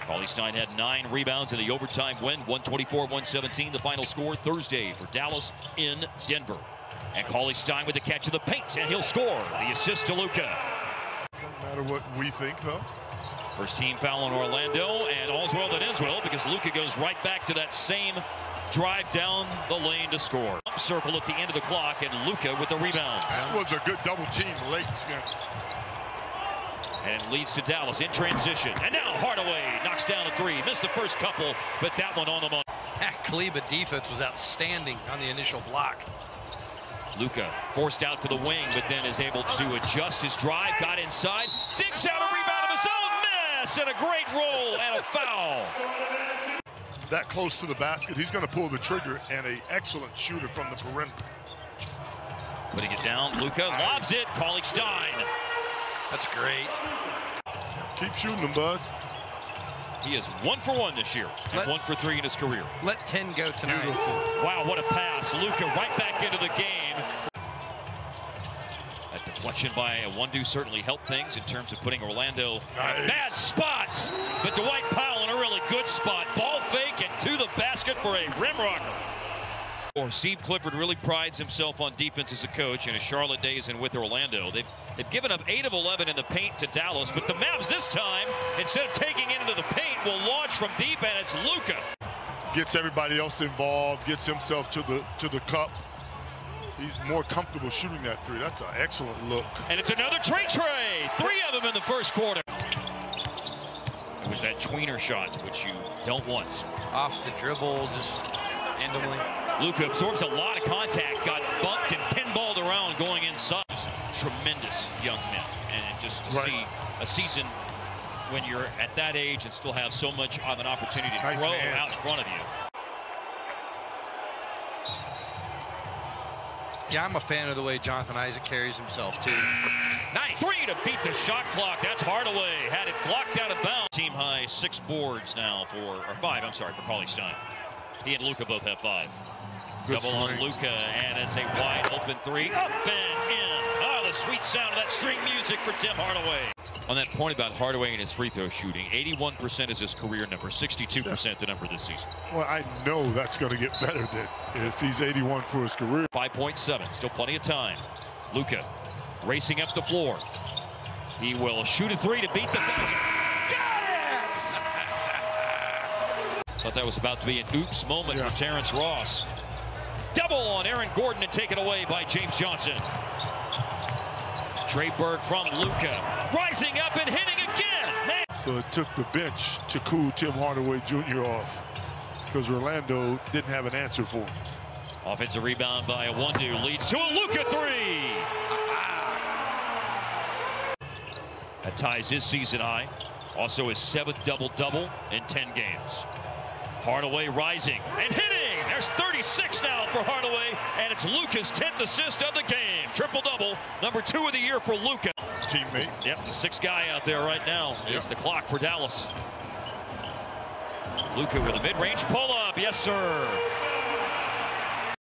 Cauley-Stein had 9 rebounds in the overtime win, 124-117, the final score Thursday for Dallas in Denver. And Cauley-Stein with the catch in the paint, and he'll score. The assist to Luka. Doesn't matter what we think, though. First team foul on Orlando, and all's well that ends well because Luka goes right back to that same drive down the lane to score. Up circle at the end of the clock, and Luka with the rebound. That was a good double team late. And it leads to Dallas in transition. And now Hardaway knocks down a 3. Missed the first couple, but that one on the money. That Kleber defense was outstanding on the initial block. Luka forced out to the wing, but then is able to adjust his drive, got inside, digs out a rebound of his own mess, and a great roll and a foul. That close to the basket, he's going to pull the trigger, and an excellent shooter from the perimeter. Putting it down, Luka lobs it, Cauley-Stein. That's great. Keep shooting them, bud. He is 1 for 1 this year, and 1 for 3 in his career. Let 10 go tonight. Beautiful. Wow, what a pass. Luka right back into the game. That deflection by a Wundu certainly helped things in terms of putting Orlando in bad spots. But Dwight Powell in a really good spot. Ball fake and to the basket for a rim runner. Steve Clifford really prides himself on defense as a coach in his Charlotte days and with Orlando. They've given up 8 of 11 in the paint to Dallas, but the Mavs this time, instead of taking it into the paint, will launch from deep, and it's Luka. Gets everybody else involved, gets himself to the cup. He's more comfortable shooting that 3. That's an excellent look. And it's another Trey. 3 of them in the first quarter. It was that tweener shot, which you don't want. Off the dribble, just randomly. Luka absorbs a lot of contact, got bumped and pinballed around going inside. Tremendous young men, and just to see a season when you're at that age and still have so much of an opportunity to grow out in front of you. Yeah, I'm a fan of the way Jonathan Isaac carries himself, too. Nice. 3 to beat the shot clock. That's Hardaway. Had it blocked out of bounds. Team high 6 boards now for 5, I'm sorry, for Cauley-Stein. He and Luka both have 5. Good Double on Luka, and it's a wide open 3. Up and in. Oh, the sweet sound of that string music for Tim Hardaway. On that point about Hardaway and his free throw shooting, 81% is his career number, 62% the number this season. Well, I know that's going to get better than if he's 81 for his career. 5.7, still plenty of time. Luka racing up the floor. He will shoot a 3 to beat the buzzer. Got it! Thought that was about to be an oops moment for Terrence Ross. Double on Aaron Gordon and taken away by James Johnson. Trey Burke from Luka, rising up and hitting again. Man. So it took the bench to cool Tim Hardaway Jr. off because Orlando didn't have an answer for him. Offensive rebound by a Wundu leads to a Luka 3. That ties his season high. Also his 7th double-double in 10 games. Hardaway rising and hitting. There's 36 now for Hardaway, and it's Luka's 10th assist of the game. Triple-double, number 2 of the year for Luka. Teammate. Yep, the 6th guy out there right now is the clock for Dallas. Luka with a mid-range pull-up. Yes, sir.